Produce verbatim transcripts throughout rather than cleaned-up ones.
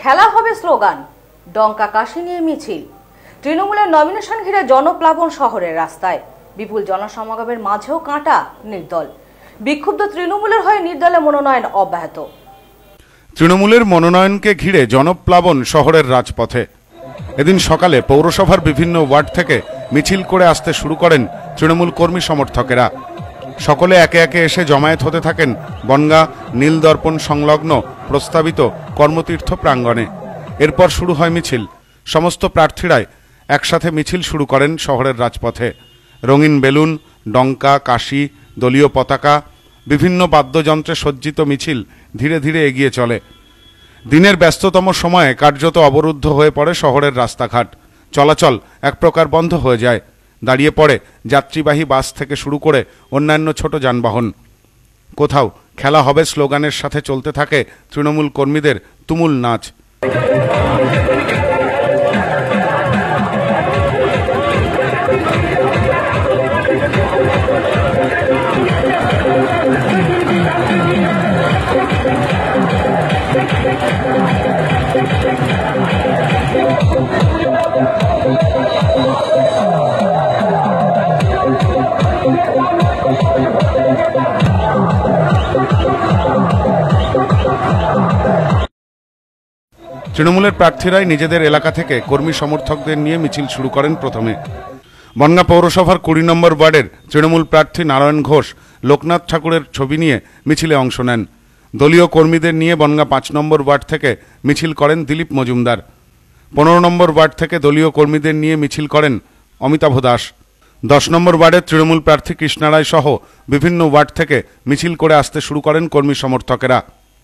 খেলা হবে স্লোগান, ডঙ্কা কাশি নিয়ে মিছিল। তৃণমূলের নমিনেশন ঘিরে জনপ্লাবন শহরের রাস্তায়। বিপুল জনসমাগমের মাঝেও কাঁটা নির্দল। বিক্ষুব্ধ তৃণমূলের হয়ে নির্দলে মনোনয়ন অব্যাহত। তৃণমূলের মনোনয়নকে ঘিরে জনপ্লাবন শহরের রাজপথে। এদিন সকালে পৌরসভার বিভিন্ন ওয়ার্ড থেকে মিছিল করে আসতে শুরু করেন তৃণমূল কর্মী সমর্থকেরা। সকলে একে একে এসে জমায়েত হতে থাকেন বনগাঁ নীলদর্পণ সংলগ্ন প্রস্তাবিত কর্মতীর্থ প্রাঙ্গণে। এরপর শুরু হয় মিছিল। সমস্ত প্রার্থীরাই একসাথে মিছিল শুরু করেন শহরের রাজপথে। রঙিন বেলুন, ডঙ্কা, কাশি, দলীয় পতাকা, বিভিন্ন বাদ্যযন্ত্রে সজ্জিত মিছিল ধীরে ধীরে এগিয়ে চলে। দিনের ব্যস্ততম সময়ে কার্যত অবরুদ্ধ হয়ে পড়ে শহরের রাস্তাঘাট। চলাচল এক প্রকার বন্ধ হয়ে যায়। দাঁড়িয়ে পড়ে যাত্রীবাহী বাস থেকে শুরু করে অন্যান্য ছোট যানবাহন। কোথাও খেলা হবে স্লোগানের সাথে চলতে থাকে তৃণমূল কর্মীদের তুমুল নাচ। তৃণমূলের প্রার্থীরাই নিজেদের এলাকা থেকে কর্মী সমর্থকদের নিয়ে মিছিল শুরু করেন। প্রথমে বনগাঁ পৌরসভার কুড়ি নম্বর ওয়ার্ডের তৃণমূল প্রার্থী নারায়ণ ঘোষ লোকনাথ ঠাকুরের ছবি নিয়ে মিছিলে অংশ নেন। দলীয় কর্মীদের নিয়ে বনগাঁ পাঁচ নম্বর ওয়ার্ড থেকে মিছিল করেন দিলীপ মজুমদার। পনেরো নম্বর ওয়ার্ড থেকে দলীয় কর্মীদের নিয়ে মিছিল করেন অমিতাভ দাস। দশ নম্বর ওয়ার্ডের তৃণমূল প্রার্থী কৃষ্ণারায় সহ বিভিন্ন ওয়ার্ড থেকে মিছিল করে আসতে শুরু করেন কর্মী সমর্থকেরা।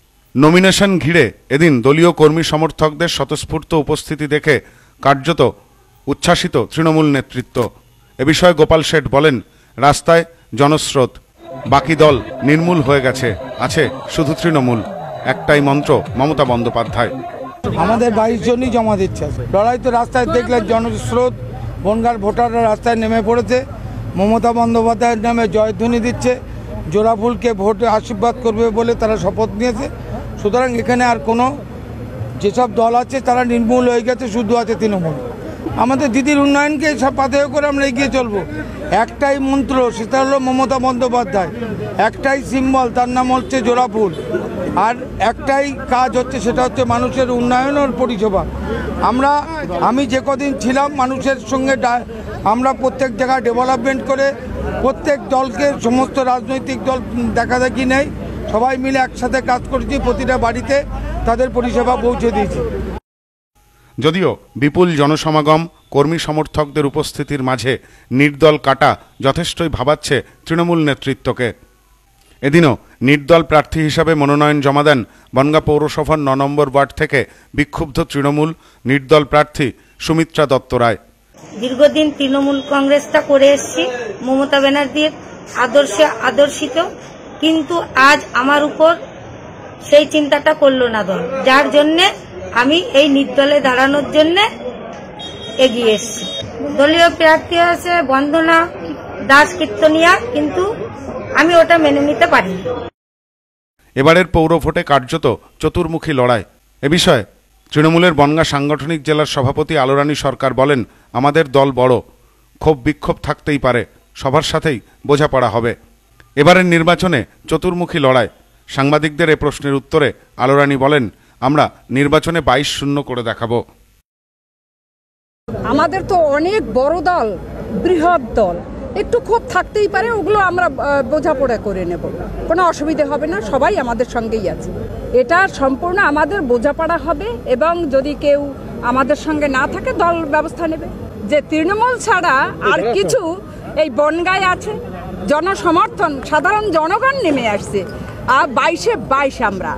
নমিনেশন ঘিরে এদিন দলীয় কর্মী সমর্থকদের স্বতঃস্ফূর্ত উপস্থিতি দেখে কার্যত উচ্ছ্বাসিত তৃণমূল নেতৃত্ব। এ বিষয়ে গোপাল শেঠ বলেন, রাস্তায় জনস্রোত, বাকি দল নির্মূল হয়ে গেছে, আছে শুধু তৃণমূল। একটাই মন্ত্র, মমতা বন্দ্যোপাধ্যায়। আমাদের বাইশ জনই জমা দিচ্ছে। লড়াই তো রাস্তায় দেখলেন, জনস্রোত, বনগাঁর ভোটাররা রাস্তায় নেমে পড়েছে। মমতা বন্দ্যোপাধ্যায়ের নামে জয়ধ্বনি দিচ্ছে। জোড়াফুলকে ভোটে আশীর্বাদ করবে বলে তারা শপথ নিয়েছে। সুতরাং এখানে আর কোনো যেসব দল আছে তারা নির্মূল হয়ে গেছে, শুধু আছে তৃণমূল। আমাদের দিদির উন্নয়নকে সব পাথেয় করে আমরা এগিয়ে চলবো। একটাই মন্ত্র, সেটা হলো মমতা বন্দ্যোপাধ্যায়। একটাই সিম্বল, তার নাম হচ্ছে জোড়াফুল। আর একটাই কাজ হচ্ছে, সেটা হচ্ছে মানুষের উন্নয়ন ও পরিষেবা। আমরা আমি যে কদিন ছিলাম মানুষের সঙ্গে আমরা প্রত্যেক জায়গায় ডেভেলপমেন্ট করে প্রত্যেক দলকে, সমস্ত রাজনৈতিক দল দেখা দেখি নেই, সবাই মিলে একসাথে কাজ করেছি। প্রতিটা বাড়িতে তাদের পরিষেবা পৌঁছে দিয়েছি। যদিও বিপুল জনসমাগম, কর্মী সমর্থকদের উপস্থিতির মাঝে নির্দল কাটা যথেষ্টই ভাবাচ্ছে তৃণমূল নেতৃত্বকে। এদিনও নির্দল প্রার্থী হিসাবে মনোনয়ন জমা দেন বনগাঁ পৌরসভার ন নম্বর ওয়ার্ড থেকে বিক্ষুব্ধ তৃণমূল নির্দল প্রার্থী সুমিত্রা দত্ত রায়। দীর্ঘদিন তৃণমূল কংগ্রেসটা করে এসেছি, মমতা ব্যানার্জির আদর্শে আদর্শিত, কিন্তু আজ আমার উপর সেই চিন্তাটা করলো না দল, যার জন্যে আমি এই নির্দলে দাঁড়ানোর জন্য এগিয়ে এসেছি। দলীয় প্রার্থী আছে বন্দনা দাস কীর্তনিয়া, কিন্তু আমি ওটা মেনে নিতে পারি। এবারের পৌর ভোটে কার্যত চতুর্মুখী লড়াই। এ বিষয়ে তৃণমূলের বনগাঁ সাংগঠনিক জেলার সভাপতি আলোরানী সরকার বলেন, আমাদের দল বড়, ক্ষোভ বিক্ষোভ থাকতেই পারে, সবার সাথেই বোঝাপড়া হবে। এবারের নির্বাচনে চতুর্মুখী লড়াই। সাংবাদিকদের এ প্রশ্নের উত্তরে আলোরানী বলেন, আমরা নির্বাচনে বাইশ শূন্য করে দেখাবো। আমাদের তো অনেক বড় দল, বৃহৎ দল, একটু ক্ষোভ থাকতেই পারে, ওগুলো আমরা বোঝাপড়া করে নেব, কোনো অসুবিধা হবে না, সবাই আমাদের সঙ্গেই আছে। এটা সম্পূর্ণ আমাদের বোঝাপড়া হবে, এবং যদি কেউ আমাদের সঙ্গে না থাকে দল ব্যবস্থা নেবে। যে তৃণমূল ছাড়া আর কিছু এই বনগাঁয় আছে, জনসমর্থন, সাধারণ জনগণ নেমে আসছে, আর বাইশে বাইশ আমরা।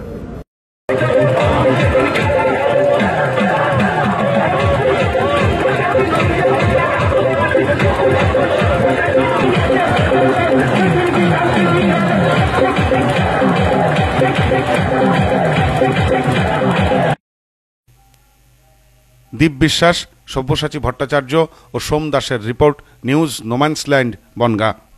দীপ বিশ্বাস, সব্যসাচী ভট্টাচার্য ও সোম দাসের রিপোর্ট, নিউজ নোম্যান্সল্যান্ড, বনগাঁ।